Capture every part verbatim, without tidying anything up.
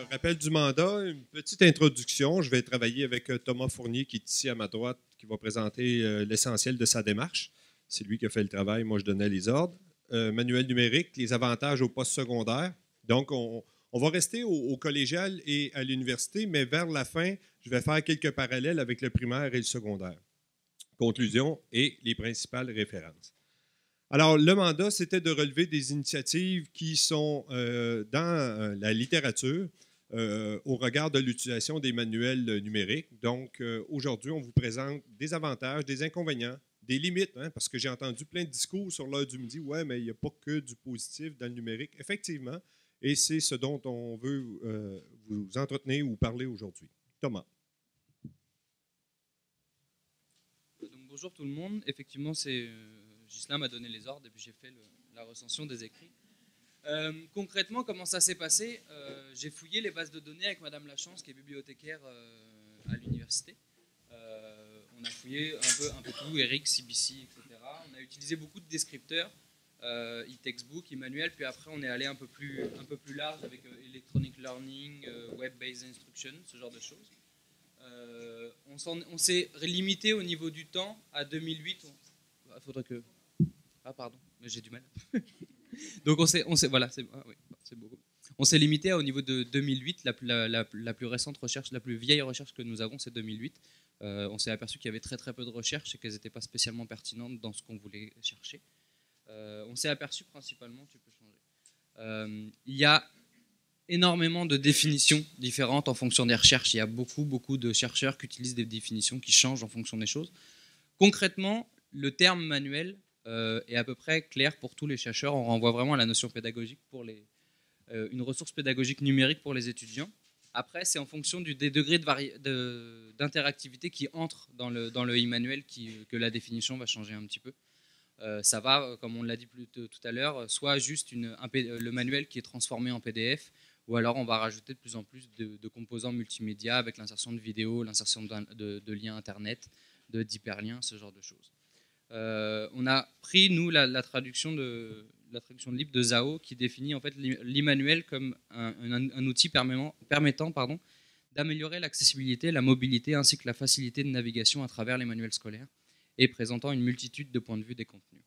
rappel du mandat, une petite introduction. Je vais travailler avec Thomas Fournier qui est ici à ma droite, qui va présenter euh, l'essentiel de sa démarche. C'est lui qui a fait le travail, moi je donnais les ordres. Euh, manuel numérique, les avantages au poste secondaire. Donc, on, on va rester au, au collégial et à l'université, mais vers la fin, je vais faire quelques parallèles avec le primaire et le secondaire. Conclusion et les principales références. Alors, le mandat, c'était de relever des initiatives qui sont euh, dans euh, la littérature euh, au regard de l'utilisation des manuels numériques. Donc, euh, aujourd'hui, on vous présente des avantages, des inconvénients, des limites, hein, parce que j'ai entendu plein de discours sur l'heure du midi. Ouais, mais il n'y a pas que du positif dans le numérique. Effectivement, et c'est ce dont on veut euh, vous entretenir ou parler aujourd'hui. Thomas. Donc, bonjour tout le monde. Effectivement, c'est... Euh... Ghislain m'a donné les ordres et puis j'ai fait le, la recension des écrits. Euh, concrètement, comment ça s'est passé? euh, J'ai fouillé les bases de données avec Madame Lachance, qui est bibliothécaire euh, à l'université. Euh, on a fouillé un peu, un peu tout, Eric, C B C, et cetera. On a utilisé beaucoup de descripteurs, euh, e-textbook, e-manuel, puis après on est allé un peu plus, un peu plus large avec euh, Electronic Learning, euh, Web-Based Instruction, ce genre de choses. Euh, on s'est limité au niveau du temps à deux mille huit. Il faudrait que... Ah pardon, mais j'ai du mal. Donc on s'est, on s'est, voilà, c'est, ah, oui, c'est beaucoup. On s'est limité au niveau de deux mille huit, la, la, la, la plus récente recherche, la plus vieille recherche que nous avons, c'est deux mille huit. Euh, on s'est aperçu qu'il y avait très très peu de recherches et qu'elles n'étaient pas spécialement pertinentes dans ce qu'on voulait chercher. Euh, on s'est aperçu principalement, tu peux changer. Euh, il y a énormément de définitions différentes en fonction des recherches. Il y a beaucoup beaucoup de chercheurs qui utilisent des définitions qui changent en fonction des choses. Concrètement, le terme manuel euh, est à peu près clair pour tous les chercheurs. On renvoie vraiment à la notion pédagogique pour les, euh, une ressource pédagogique numérique pour les étudiants. Après, c'est en fonction du, des degrés de d'interactivité qui entrent dans le, dans le e-manuel qui, que la définition va changer un petit peu. Euh, ça va, comme on l'a dit plus tout à l'heure, soit juste une, un, le manuel qui est transformé en P D F, ou alors on va rajouter de plus en plus de, de composants multimédia avec l'insertion de vidéos, l'insertion de, de, de liens Internet, d'hyperliens, ce genre de choses. Euh, on a pris, nous, la, la, traduction de, la traduction de libre de Zhao qui définit en fait l'e-manuel comme un, un, un outil permettant, permettant pardon, d'améliorer l'accessibilité, la mobilité ainsi que la facilité de navigation à travers les manuels scolaires et présentant une multitude de points de vue des contenus.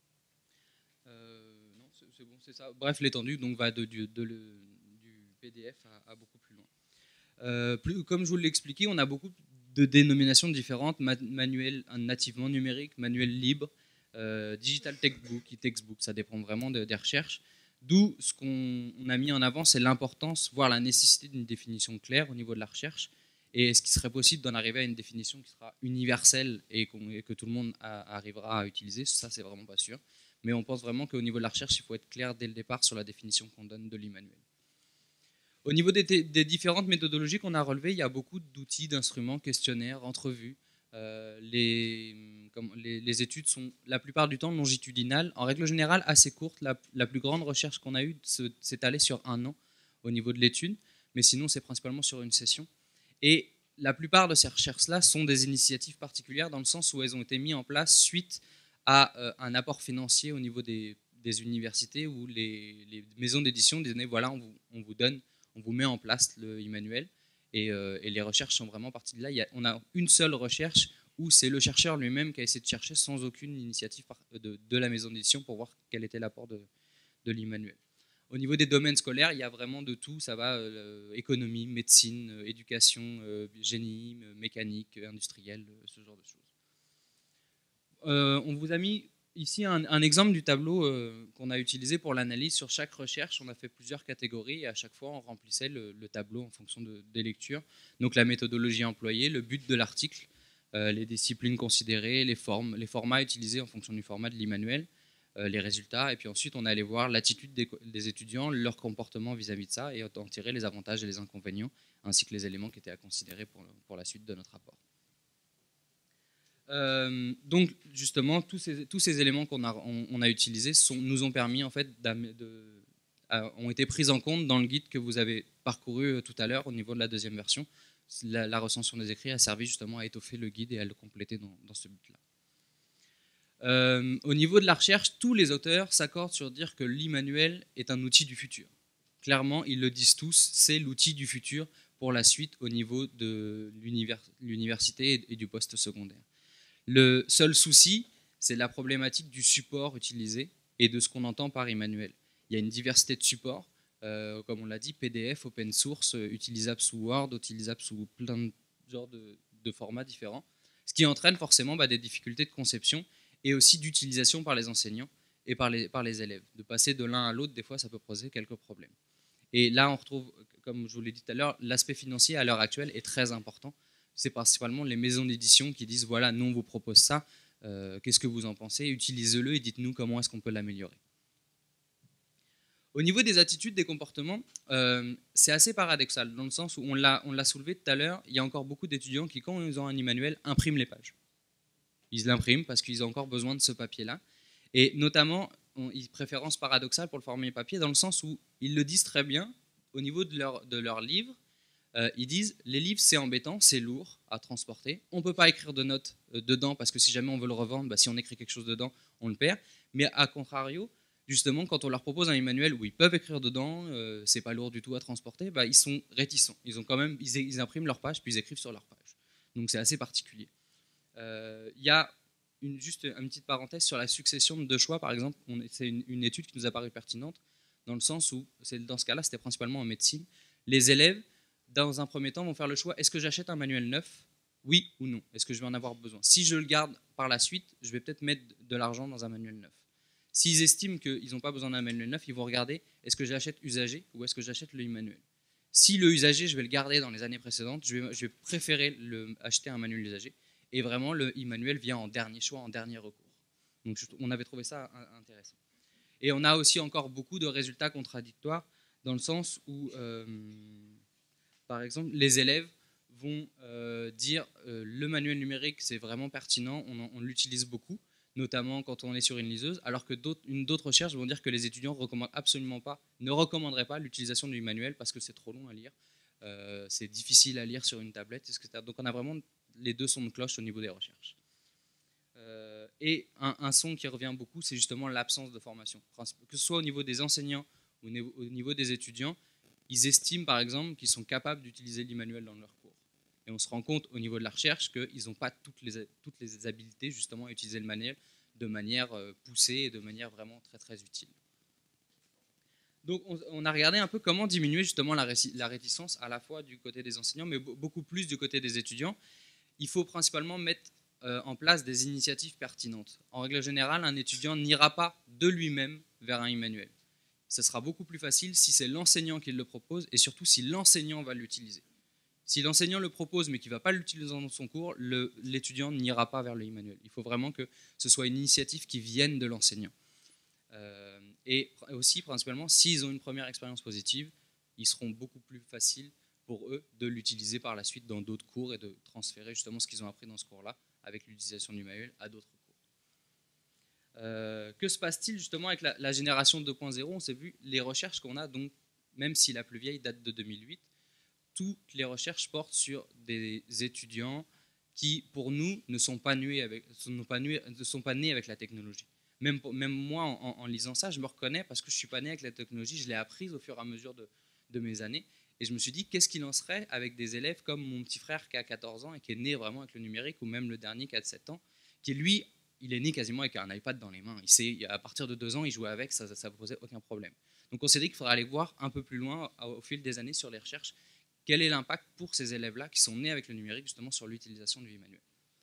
Euh, non, c'est bon, c'est ça. Bref, l'étendue donc va de, de, de, de, du P D F à, à beaucoup plus loin. Euh, plus, comme je vous l'ai expliqué, on a beaucoup de dénominations différentes, manuel nativement numérique, manuel libre, euh, digital textbook, e-textbook, ça dépend vraiment de, des recherches. D'où ce qu'on a mis en avant, c'est l'importance, voire la nécessité d'une définition claire au niveau de la recherche, et est-ce qu'il serait possible d'en arriver à une définition qui sera universelle et, qu et que tout le monde a, arrivera à utiliser, ça c'est vraiment pas sûr. Mais on pense vraiment qu'au niveau de la recherche, il faut être clair dès le départ sur la définition qu'on donne de l'e-manuel. Au niveau des, des différentes méthodologies qu'on a relevées, il y a beaucoup d'outils, d'instruments, questionnaires, entrevues. Euh, les, comme les, les études sont la plupart du temps longitudinales. En règle générale, assez courtes. La, la plus grande recherche qu'on a eue s'est allée sur un an au niveau de l'étude. Mais sinon, c'est principalement sur une session. Et la plupart de ces recherches-là sont des initiatives particulières dans le sens où elles ont été mises en place suite à euh, un apport financier au niveau des, des universités où les, les maisons d'édition disaient voilà, on vous, on vous donne on vous met en place le e-manuel et, euh, et les recherches sont vraiment parties de là. Il y a, on a une seule recherche où c'est le chercheur lui-même qui a essayé de chercher sans aucune initiative de, de la maison d'édition pour voir quel était l'apport de, de l'e-manuel. Au niveau des domaines scolaires, il y a vraiment de tout. Ça va euh, économie, médecine, euh, éducation, euh, génie, euh, mécanique, industriel, euh, ce genre de choses. Euh, on vous a mis ici un, un exemple du tableau euh, qu'on a utilisé pour l'analyse. Sur chaque recherche, on a fait plusieurs catégories et à chaque fois, on remplissait le, le tableau en fonction de, des lectures. Donc la méthodologie employée, le but de l'article, euh, les disciplines considérées, les formes, les formats utilisés en fonction du format de l'e-manuel, euh, les résultats. Et puis ensuite, on allait voir l'attitude des, des étudiants, leur comportement vis-à-vis de ça et en tirer les avantages et les inconvénients, ainsi que les éléments qui étaient à considérer pour, pour la suite de notre rapport. Euh, donc justement, tous ces, tous ces éléments qu'on a, on, on a utilisés sont, nous ont permis en fait de, euh, ont été pris en compte dans le guide que vous avez parcouru tout à l'heure au niveau de la deuxième version. La, la recension des écrits a servi justement à étoffer le guide et à le compléter dans, dans ce but-là. Euh, au niveau de la recherche, tous les auteurs s'accordent sur dire que l'e-manuel est un outil du futur. clairement, ils le disent tous, c'est l'outil du futur pour la suite au niveau de l'université et du poste secondaire. Le seul souci, c'est la problématique du support utilisé et de ce qu'on entend par e-manuel. Il y a une diversité de supports, euh, comme on l'a dit, P D F, open source, utilisable sous Word, utilisable sous plein de genres de, de formats différents, ce qui entraîne forcément bah, des difficultés de conception et aussi d'utilisation par les enseignants et par les, par les élèves. De passer de l'un à l'autre, des fois, ça peut poser quelques problèmes. Et là, on retrouve, comme je vous l'ai dit tout à l'heure, l'aspect financier à l'heure actuelle est très important. C'est principalement les maisons d'édition qui disent, voilà, nous, on vous propose ça, euh, qu'est-ce que vous en pensez? Utilisez-le et dites-nous comment est-ce qu'on peut l'améliorer. Au niveau des attitudes, des comportements, euh, c'est assez paradoxal, dans le sens où on l'a soulevé tout à l'heure, il y a encore beaucoup d'étudiants qui, quand ils ont un e-manuel, impriment les pages. Ils l'impriment parce qu'ils ont encore besoin de ce papier-là. Et notamment, on, ils préférence paradoxale pour le format papier, dans le sens où ils le disent très bien, au niveau de leur, de leur livre, euh, ils disent, les livres c'est embêtant, c'est lourd à transporter, on ne peut pas écrire de notes euh, dedans, parce que si jamais on veut le revendre, bah, si on écrit quelque chose dedans, on le perd. Mais à contrario, justement, quand on leur propose un e-manuel où ils peuvent écrire dedans, euh, c'est pas lourd du tout à transporter, bah, ils sont réticents. Ils, ont quand même, ils, ils impriment leur page, puis ils écrivent sur leur page. Donc c'est assez particulier. Il euh, y a une, juste une petite parenthèse sur la succession de choix, par exemple. C'est une, une étude qui nous a paru pertinente, dans le sens où, dans ce cas-là, c'était principalement en médecine. Les élèves, dans un premier temps, vont faire le choix, est-ce que j'achète un manuel neuf? Oui ou non? Est-ce que je vais en avoir besoin? Si je le garde par la suite, je vais peut-être mettre de l'argent dans un manuel neuf. S'ils estiment qu'ils n'ont pas besoin d'un manuel neuf, ils vont regarder, est-ce que j'achète usagé ou est-ce que j'achète le e-manuel? Si le usagé, je vais le garder dans les années précédentes, je vais, je vais préférer le, acheter un manuel usagé. Et vraiment, le e-manuel vient en dernier choix, en dernier recours. Donc on avait trouvé ça intéressant. Et on a aussi encore beaucoup de résultats contradictoires, dans le sens où, euh, par exemple, les élèves vont euh, dire euh, le manuel numérique, c'est vraiment pertinent, on, on l'utilise beaucoup, notamment quand on est sur une liseuse, alors que d'autres recherches vont dire que les étudiants recommandent absolument pas, ne recommanderaient pas l'utilisation du manuel parce que c'est trop long à lire, euh, c'est difficile à lire sur une tablette, et cetera. Donc on a vraiment les deux sons de cloche au niveau des recherches. Euh, et un, un son qui revient beaucoup, c'est justement l'absence de formation. Que ce soit au niveau des enseignants ou au niveau des étudiants, ils estiment par exemple qu'ils sont capables d'utiliser l'e-manuel dans leur cours. Et on se rend compte au niveau de la recherche qu'ils n'ont pas toutes les, toutes les habilités justement à utiliser le manuel de manière poussée et de manière vraiment très très utile. Donc on, on a regardé un peu comment diminuer justement la, la réticence à la fois du côté des enseignants mais beaucoup plus du côté des étudiants. Il faut principalement mettre euh, en place des initiatives pertinentes. En règle générale, un étudiant n'ira pas de lui-même vers un e-manuel. Ce sera beaucoup plus facile si c'est l'enseignant qui le propose et surtout si l'enseignant va l'utiliser. Si l'enseignant le propose mais qu'il ne va pas l'utiliser dans son cours, l'étudiant n'ira pas vers le e-manuel. Il faut vraiment que ce soit une initiative qui vienne de l'enseignant. Euh, et aussi, principalement, s'ils ont une première expérience positive, ils seront beaucoup plus faciles pour eux de l'utiliser par la suite dans d'autres cours et de transférer justement ce qu'ils ont appris dans ce cours-là avec l'utilisation du manuel à d'autres cours. Euh, que se passe-t-il justement avec la, la génération deux point zéro? On s'est vu les recherches qu'on a, donc même si la plus vieille date de deux mille huit, toutes les recherches portent sur des étudiants qui, pour nous, ne sont pas nés avec, ne sont pas nés, ne sont pas nés avec la technologie. Même, même moi, en, en lisant ça, je me reconnais parce que je ne suis pas né avec la technologie, je l'ai apprise au fur et à mesure de, de mes années. Et je me suis dit, qu'est-ce qu'il en serait avec des élèves comme mon petit frère qui a quatorze ans et qui est né vraiment avec le numérique, ou même le dernier qui a sept ans, qui lui, il est né quasiment avec un iPad dans les mains. Il sait, à partir de deux ans, il jouait avec, ça ne posait aucun problème. Donc on s'est dit qu'il faudrait aller voir un peu plus loin au fil des années sur les recherches, quel est l'impact pour ces élèves-là qui sont nés avec le numérique justement sur l'utilisation du e-manuel.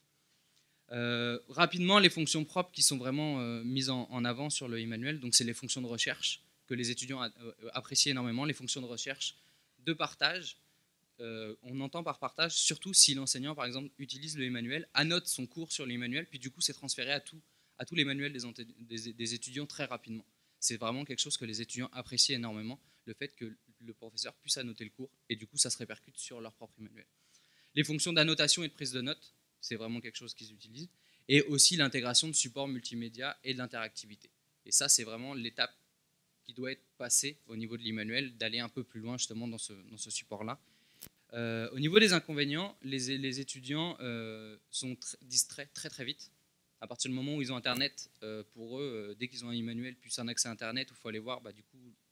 Euh, rapidement, les fonctions propres qui sont vraiment euh, mises en, en avant sur le e-manuel, donc c'est les fonctions de recherche que les étudiants a, euh, apprécient énormément, les fonctions de recherche de partage. Euh, on entend par partage surtout si l'enseignant, par exemple, utilise le e-manuel, annote son cours sur l'e-manuel, puis du coup c'est transféré à, tout, à tous les manuels des, des, des étudiants très rapidement. C'est vraiment quelque chose que les étudiants apprécient énormément, le fait que le professeur puisse annoter le cours, et du coup ça se répercute sur leur propre e-manuel. Les fonctions d'annotation et de prise de notes, c'est vraiment quelque chose qu'ils utilisent, et aussi l'intégration de supports multimédia et de l'interactivité. Et ça, c'est vraiment l'étape qui doit être passée au niveau de l'e-manuel, d'aller un peu plus loin justement dans ce, dans ce support-là. Euh, au niveau des inconvénients, les, les étudiants euh, sont tr distraits très très vite. À partir du moment où ils ont Internet, euh, pour eux, euh, dès qu'ils ont un e-manuel plus un accès à Internet où il faut aller voir, bah, du coup,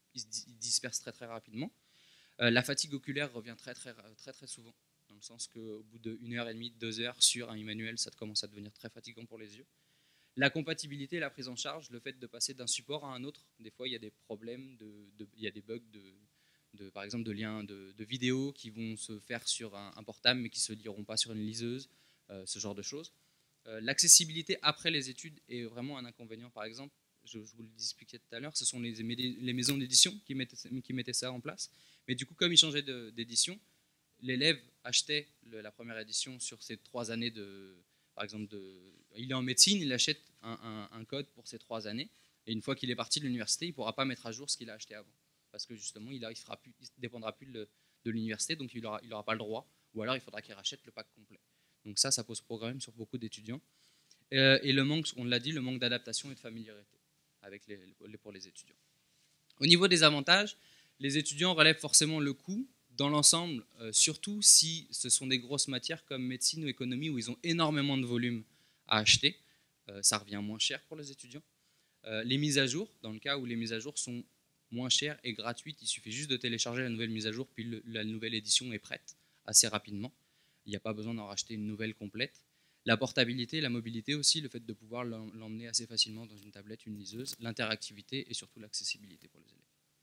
il se il disperse très très rapidement. Euh, la fatigue oculaire revient très très très très souvent, dans le sens qu'au bout d'une heure et demie, deux heures sur un e-manuel, ça commence à devenir très fatigant pour les yeux. La compatibilité, la prise en charge, le fait de passer d'un support à un autre, des fois il y a des problèmes, de, de, il y a des bugs de, de, par exemple de liens de, de vidéos qui vont se faire sur un, un portable mais qui ne se liront pas sur une liseuse, euh, ce genre de choses. Euh, L'accessibilité après les études est vraiment un inconvénient. Par exemple, je, je vous le expliquais tout à l'heure, ce sont les, les maisons d'édition qui mettaient, qui mettaient ça en place. Mais du coup, comme ils changeaient d'édition, l'élève achetait le, la première édition sur ces trois années de... Par exemple, de, il est en médecine, il achète un, un, un code pour ces trois années, et une fois qu'il est parti de l'université, il ne pourra pas mettre à jour ce qu'il a acheté avant. Parce que justement, il ne dépendra plus de, de l'université, donc il n'aura il aura pas le droit, ou alors il faudra qu'il rachète le pack complet. Donc ça, ça pose problème sur beaucoup d'étudiants. Euh, et le manque, on l'a dit, le manque d'adaptation et de familiarité avec les, les, pour les étudiants. Au niveau des avantages, les étudiants relèvent forcément le coût. Dans l'ensemble, euh, surtout si ce sont des grosses matières comme médecine ou économie où ils ont énormément de volume à acheter, euh, ça revient moins cher pour les étudiants. Euh, les mises à jour, dans le cas où les mises à jour sont moins chères et gratuites, il suffit juste de télécharger la nouvelle mise à jour, puis le, la nouvelle édition est prête assez rapidement. Il n'y a pas besoin d'en racheter une nouvelle complète. La portabilité, la mobilité aussi, le fait de pouvoir l'emmener assez facilement dans une tablette, une liseuse, l'interactivité et surtout l'accessibilité pour les élèves.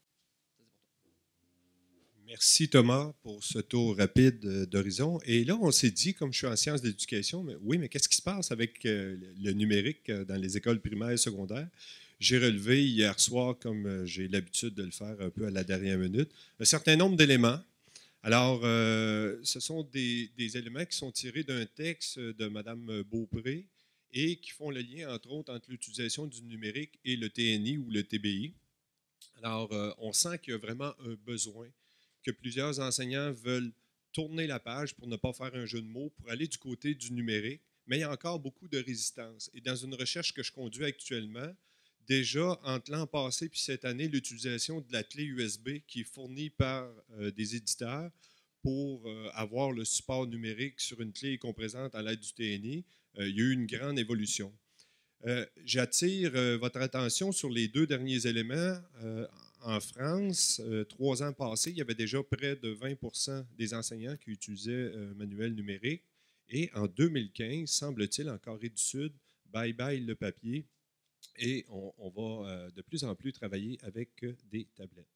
Merci Thomas pour ce tour rapide d'horizon. Et là, on s'est dit, comme je suis en sciences d'éducation, mais oui, mais qu'est-ce qui se passe avec le numérique dans les écoles primaires et secondaires? J'ai relevé hier soir, comme j'ai l'habitude de le faire un peu à la dernière minute, un certain nombre d'éléments. Alors, euh, ce sont des, des éléments qui sont tirés d'un texte de Mme Beaupré et qui font le lien, entre autres, entre l'utilisation du numérique et le T N I ou le T B I. Alors, euh, on sent qu'il y a vraiment un besoin, que plusieurs enseignants veulent tourner la page pour ne pas faire un jeu de mots, pour aller du côté du numérique, mais il y a encore beaucoup de résistance. Et dans une recherche que je conduis actuellement, déjà, entre l'an passé et cette année, l'utilisation de la clé U S B qui est fournie par euh, des éditeurs pour euh, avoir le support numérique sur une clé qu'on présente à l'aide du T N I, euh, il y a eu une grande évolution. Euh, J'attire euh, votre attention sur les deux derniers éléments. Euh, en France, euh, trois ans passés, il y avait déjà près de vingt pour cent des enseignants qui utilisaient euh, manuel numérique. Et en deux mille quinze, semble-t-il, en Corée du Sud, bye bye le papier. Et on, on va euh, de plus en plus travailler avec euh, des tablettes.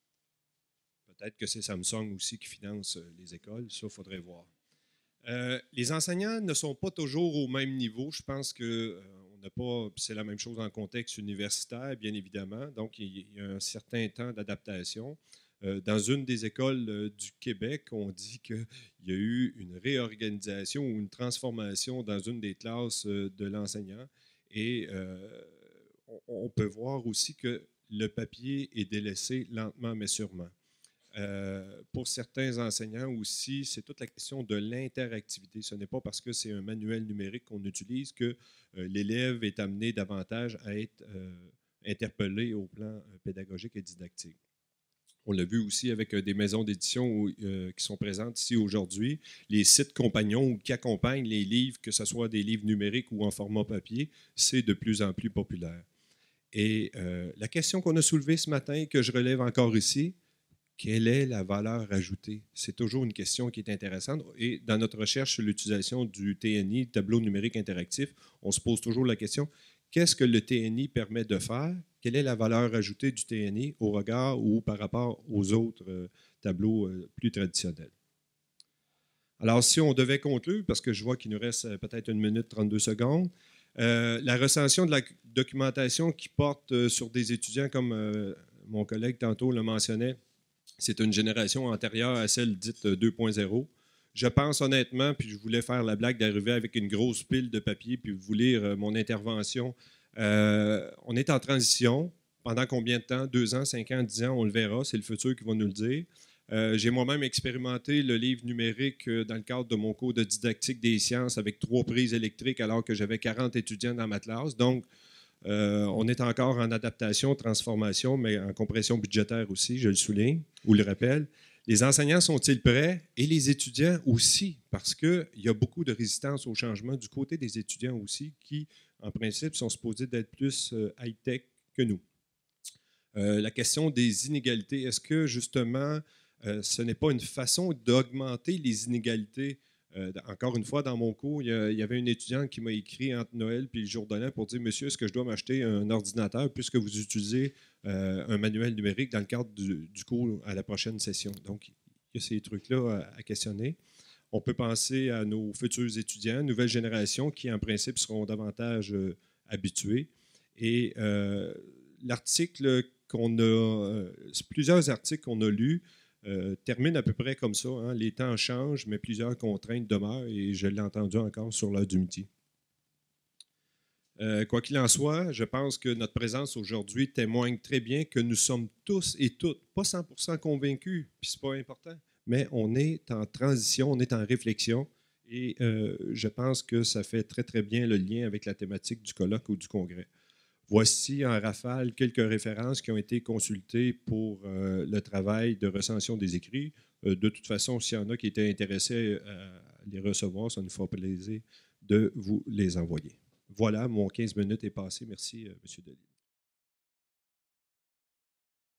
Peut-être que c'est Samsung aussi qui finance euh, les écoles, ça, il faudrait voir. Euh, les enseignants ne sont pas toujours au même niveau. Je pense que euh, on n'a pas, c'est la même chose en contexte universitaire, bien évidemment. Donc, il y a un certain temps d'adaptation. Euh, dans une des écoles euh, du Québec, on dit qu'il y a eu une réorganisation ou une transformation dans une des classes euh, de l'enseignant. Et euh, on, on peut voir aussi que le papier est délaissé lentement mais sûrement. Euh, pour certains enseignants aussi, c'est toute la question de l'interactivité. Ce n'est pas parce que c'est un manuel numérique qu'on utilise que euh, l'élève est amené davantage à être euh, interpellé au plan euh, pédagogique et didactique. On l'a vu aussi avec euh, des maisons d'édition euh, qui sont présentes ici aujourd'hui. Les sites compagnons qui accompagnent les livres, que ce soit des livres numériques ou en format papier, c'est de plus en plus populaire. Et euh, la question qu'on a soulevée ce matin, que je relève encore ici, quelle est la valeur ajoutée? C'est toujours une question qui est intéressante. Et dans notre recherche sur l'utilisation du T N I, tableau numérique interactif, on se pose toujours la question, qu'est-ce que le T N I permet de faire? Quelle est la valeur ajoutée du T N I au regard ou par rapport aux autres euh, tableaux euh, plus traditionnels? Alors, si on devait conclure, parce que je vois qu'il nous reste peut-être une minute trente-deux secondes, euh, la recension de la documentation qui porte euh, sur des étudiants, comme euh, mon collègue tantôt le mentionnait, c'est une génération antérieure à celle dite deux point zéro. Je pense honnêtement, puis je voulais faire la blague d'arriver avec une grosse pile de papier puis vous lire mon intervention. Euh, on est en transition. Pendant combien de temps? Deux ans, cinq ans, dix ans, on le verra. C'est le futur qui va nous le dire. Euh, j'ai moi-même expérimenté le livre numérique dans le cadre de mon cours de didactique des sciences avec trois prises électriques alors que j'avais quarante étudiants dans ma classe. Donc, Euh, on est encore en adaptation, transformation, mais en compression budgétaire aussi, je le souligne ou le rappelle. Les enseignants sont-ils prêts? Et les étudiants aussi, parce qu'il y a beaucoup de résistance au changement du côté des étudiants aussi, qui, en principe, sont supposés d'être plus high-tech que nous. Euh, la question des inégalités, est-ce que justement, euh, ce n'est pas une façon d'augmenter les inégalités? Euh, encore une fois, dans mon cours, il y, a, il y avait une étudiante qui m'a écrit entre Noël et le jour de l'an pour dire: Monsieur, est-ce que je dois m'acheter un ordinateur puisque vous utilisez euh, un manuel numérique dans le cadre du, du cours à la prochaine session? Donc, il y a ces trucs-là à, à questionner. On peut penser à nos futurs étudiants, nouvelle génération, qui en principe seront davantage euh, habitués. Et euh, l'article qu'on a, euh, plusieurs articles qu'on a lus euh, terminent à peu près comme ça. Hein. Les temps changent, mais plusieurs contraintes demeurent, et je l'ai entendu encore sur l'heure du midi. Euh, quoi qu'il en soit, je pense que notre présence aujourd'hui témoigne très bien que nous sommes tous et toutes, pas cent pour cent convaincus, puis c'est pas important, mais on est en transition, on est en réflexion, et euh, je pense que ça fait très, très bien le lien avec la thématique du colloque ou du congrès. Voici en rafale quelques références qui ont été consultées pour euh, le travail de recension des écrits. Euh, de toute façon, s'il y en a qui étaient intéressés à les recevoir, ça nous fera plaisir de vous les envoyer. Voilà, mon quinze minutes est passé. Merci, euh, M. Delisle.